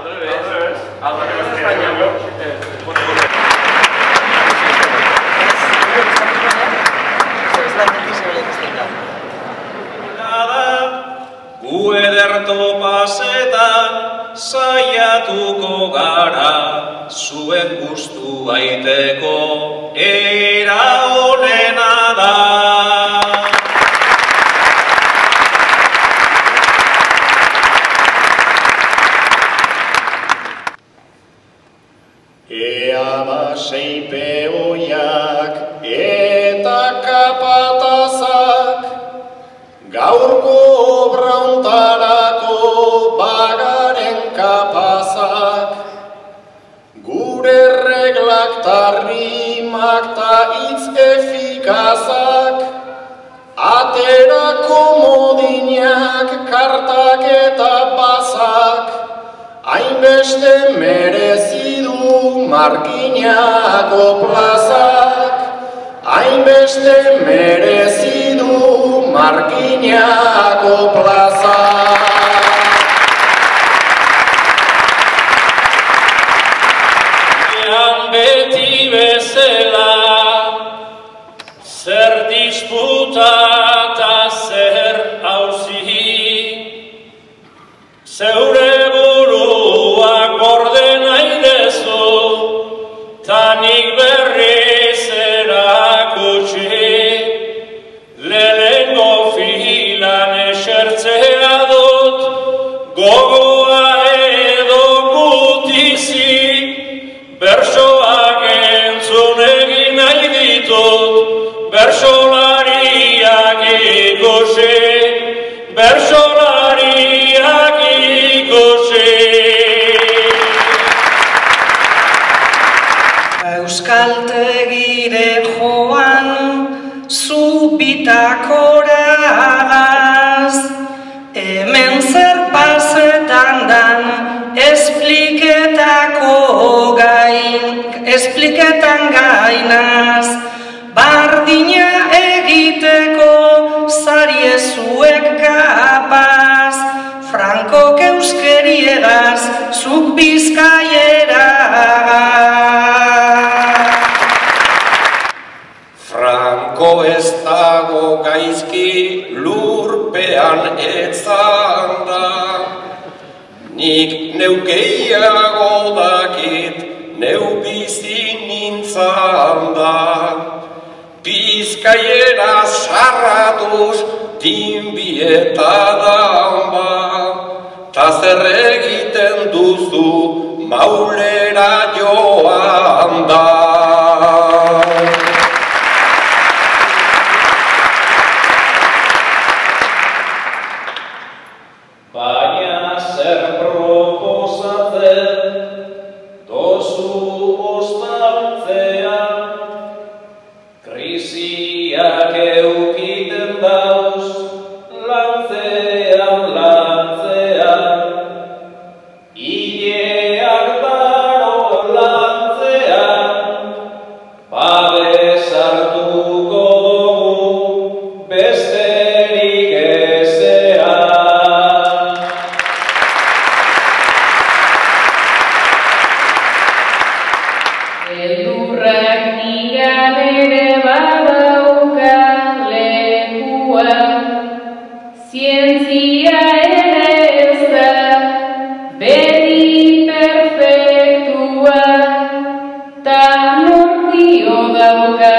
Gu ederto pasetan saiatuko gara, zuek gustu baiteko era honena da. Ea da sei peoiak eta kapatazak, gaurko obra hontarako bagaren kapazak, gure reglak ta rimak ta hitz efikazak, aterako modinak, kartak eta bazak, hainbeste merezi du Markinako plazak, hainbeste merezi du Markinako plazak. Ean beti bezala, zer disputa eta zer auzi, zeure buruak gorde nahi dezu, ta nik berriz erakutsi, lehengo filan esertzea dut, gogoa edo gutizi, bersoak entzun egin nahi ditut, bersolariak ikusi, bersolariak ikusi. Euskaltegire joan zu bitakoraz, hemen zer pasetan dan espliketan gainaz, bardina egiteko zariezuek kapaz, Frankok euskerieraz, zuk bizkaieraz. Franko ez dago gaizki lurpean etzanda, nik neukeiago dakit neu bizi nintzanda, Bizkaiera sarratuz tinbieta damba, ta zer egiten duzu maulera joan da. Baina zer proposatzen dozu ostaltzea, krisiak eukiten dauz lantzean, hileak daro lantzean, babesartuko dugu besterik ezean. Eldurrak nigan ere badauka lekua, zientzia ere ez da beti perfektua, ta nortio dauka